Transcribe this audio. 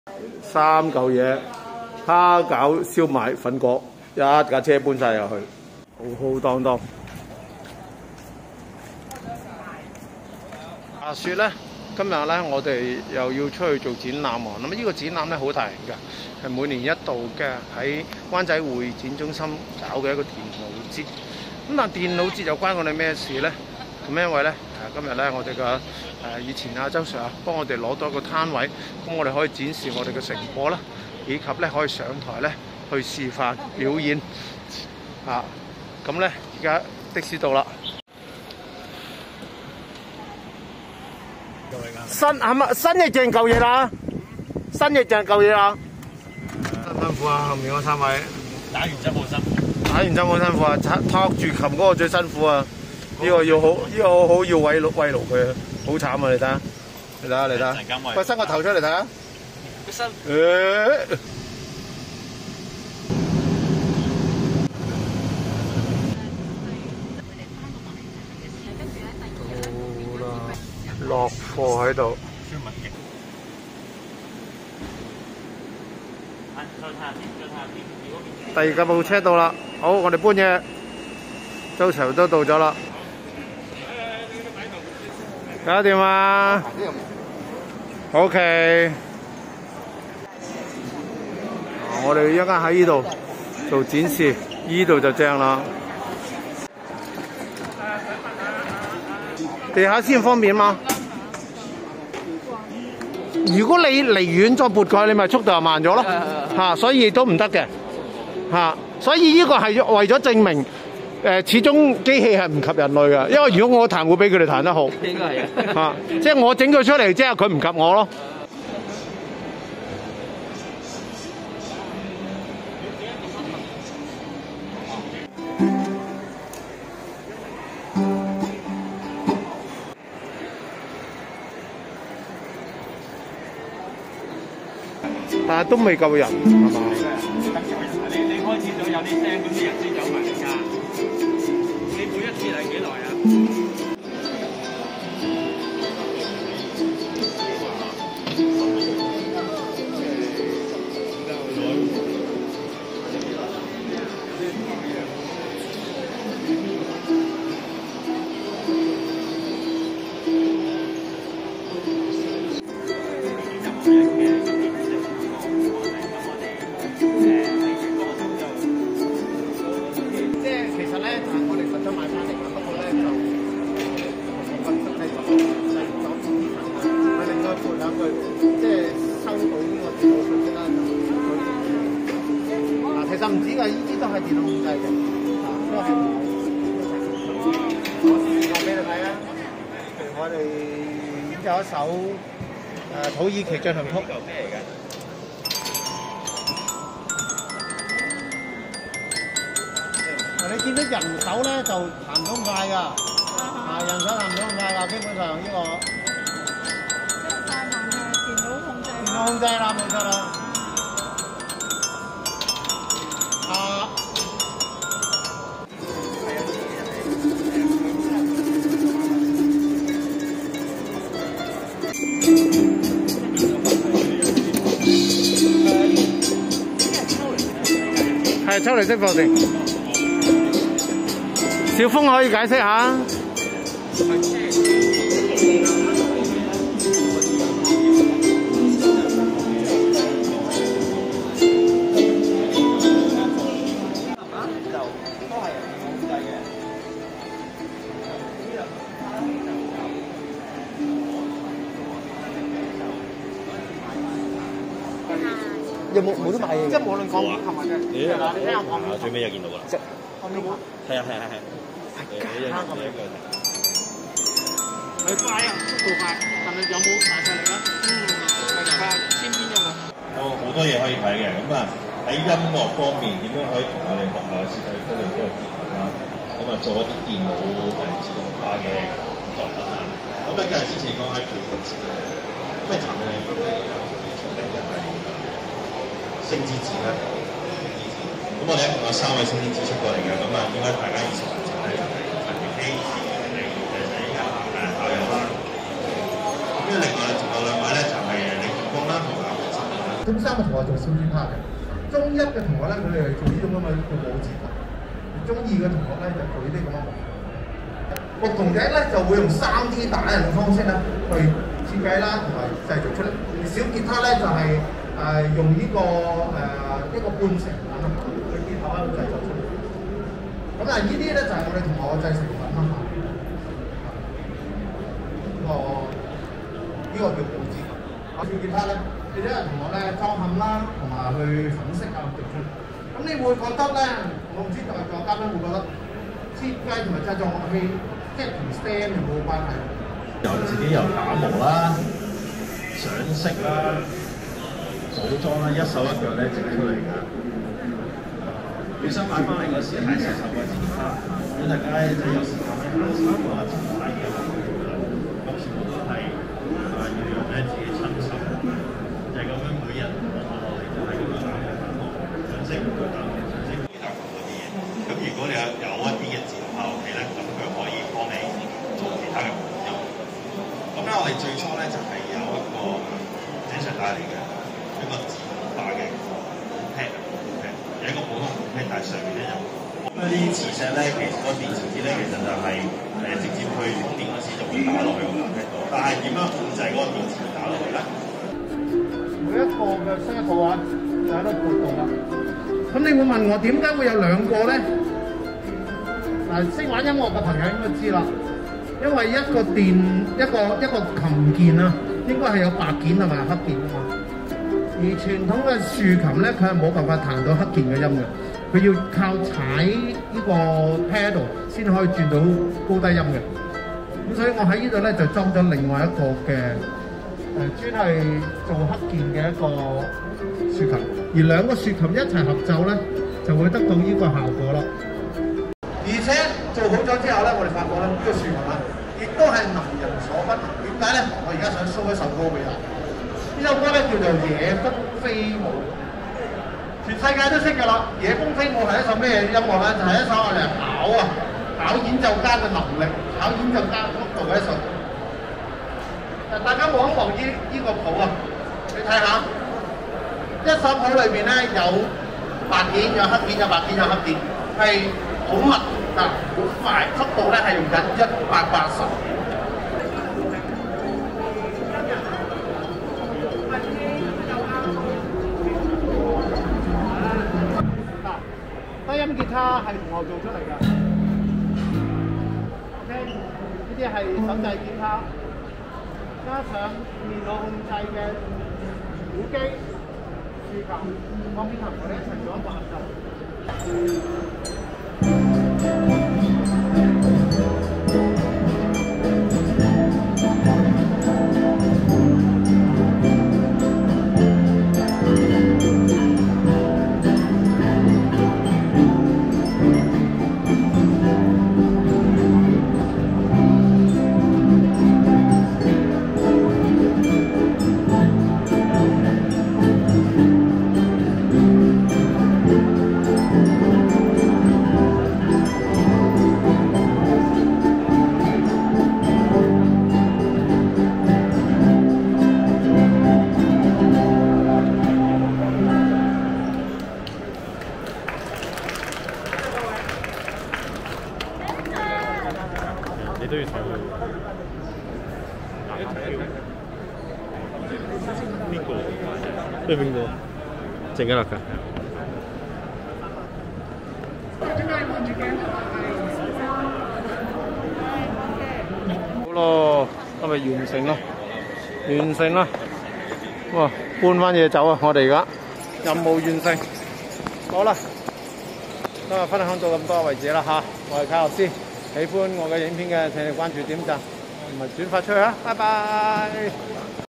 3嚿嘢，蝦餃、燒賣、粉果，一架車搬晒入去，浩浩蕩蕩。話説咧，今日咧我哋又要出去做展覽喎。咁呢個展覽咧好大型㗎，係每年一度嘅喺灣仔會展中心搞嘅一個電腦節。咁但電腦節又關我哋咩事咧？咁因為咧今日咧我哋嘅以前阿周 Sir 幫我哋攞到一個攤位，咁我哋可以展示我哋嘅成果啦，以及咧可以上台咧去示範表演。咁咧而家的士到啦。新嘅正舊嘢啦，新嘅正舊嘢啦。辛苦啊，後面嗰3位。打完針好辛苦。打完針好辛苦啊！托住琴嗰個最辛苦啊！呢個要好，呢個好要慰勞佢啊！好慘啊！你睇下，你睇下。喂，伸個頭出嚟睇下。佢伸。到啦，落貨喺度。第二架部車到啦，好，我哋搬嘢，周 Sir 都到咗啦，搞掂啊 ？OK， 我哋一間喺呢度做展示，呢度就正啦。地下先方便嘛？如果你離遠再撥佢，你咪速度就慢咗咯，所以亦都唔得嘅，所以呢個係為咗證明，始終機器係唔及人類嘅，因為如果我彈會比佢哋彈得好，應該係即係我整佢出嚟，即係佢唔及我咯。但係都未夠人，係嘛？你開始咗有啲聲，咁啲人先走埋嚟㗎。你每一次係幾耐啊？其實唔止㗎，呢啲都係電腦控制嘅，都係我試過俾你睇啊！我哋演奏一首土耳其進行曲。咩嚟㗎？你見到人手咧就彈唔到咁快㗎，人手彈唔到咁快㗎，基本上呢個。即係快慢係電腦控制。電腦控制啦，冇錯啦。係抽離式課程，小峰可以解釋下。有冇得買嘢？即係無論講係咪嘅，你聽我講。最尾又見到㗎啦。係啊。係快啊，速度快，但係有冇大勢力咧？係快，天邊㗎嘛。有好多嘢可以睇嘅，咁喺音樂方面點樣可以同我哋學校設計科技都有結合啦？咁做一啲電腦自動化嘅作品啊。咁今日之前講喺培訓設計，咩層嘅星之子啦，咁我哋一共有3位星之子出過嚟嘅，咁應該大家以前就係陳月希、校友啦。咁另外仲有2位咧，就係李建峰啦同埋黃生啦。 中三嘅同學做小吉他嘅，中一嘅同學咧佢哋係做呢種咁嘅叫武指琴，中二嘅同學咧就做呢啲咁嘅木銅笛咧就會用3D 打印嘅方式咧去設計啦同埋製造出嚟。小吉他咧就係、用呢、一個半成品去結合去製作出嚟。咁呢啲咧就係、我哋同學嘅製成品啦。呢個叫武指琴。小吉他咧，你啲人同學咧裝嵌啦，同埋去粉飾啊做出嚟。咁你會覺得咧，我唔知在座嘉賓會覺得設計同埋製作樂器，即係同 STEM 有冇關係？ 自己又打磨啦、上色啦、組裝啦，一手一腳咧整出嚟㗎。本身買翻嚟嗰時係40個吉他，咁大家即係有時間咧考試嘅話，就買嘢啦。咁全部都係要用咧自己親手，就係咁樣每日落嚟就係咁樣打磨、上色、打磨、上色。呢度嗰啲嘢，咁如果你有一啲嘅自動化樂器咧，咁佢可以幫你做其他嘅活動。咁咧，我哋最初咧就係有一個正常帶嚟嘅一個自動化嘅pad，有一個普通 pad，但係上面咧有咁啲磁石咧，其實個電池咧其實就係直接去充電嗰時就會打落去個 pad 度，但係點樣控制嗰個電池打落去咧？ 每一個嘅聲部啊，就喺度活動啦。咁你會問我點解會有2個咧？嗱，識玩音樂嘅朋友應該知啦。因為一個琴鍵啊，應該係有白鍵同埋黑鍵㗎嘛。而傳統嘅豎琴咧，佢係冇辦法彈到黑鍵嘅音嘅，佢要靠踩呢個 pedal 先可以轉到高低音嘅。咁所以我喺呢度咧就裝咗另外一個嘅專係做黑鍵嘅一個豎琴，而2個豎琴一齊合奏咧，就會得到呢個效果咯。而且做好咗之後咧，我哋發覺咧呢個豎琴啊，亦都係能人所不能。點解咧？我而家想 show 一首歌俾大家。呢首歌咧叫做《野蜂飛舞》，全世界都識㗎啦。《野蜂飛舞》係一首咩音樂咧？就係一首我哋考演奏家嘅能力、考演奏家速度嘅一首。大家望一望呢個譜啊，你睇下，一首譜裏邊咧有白鍵、有黑鍵、有白鍵、有黑鍵，係好密嗱，好快，速度咧係用緊180。低音吉他係同學做出嚟㗎。OK， 呢啲係手掣吉他，加上電腦控制嘅鼓機、豎琴、鋼片琴，我哋一齊做一個合奏。 你都要睇佢。邊個？對邊個？靜一落㗎。好咯，今日完成咯，完成啦！哇，搬翻嘢走啊！我哋而家任務完成，好啦，今日分享到咁多為止啦嚇，我係卡洛斯。喜歡我嘅影片嘅，請你關注、點讚同埋轉發出去啊！拜拜。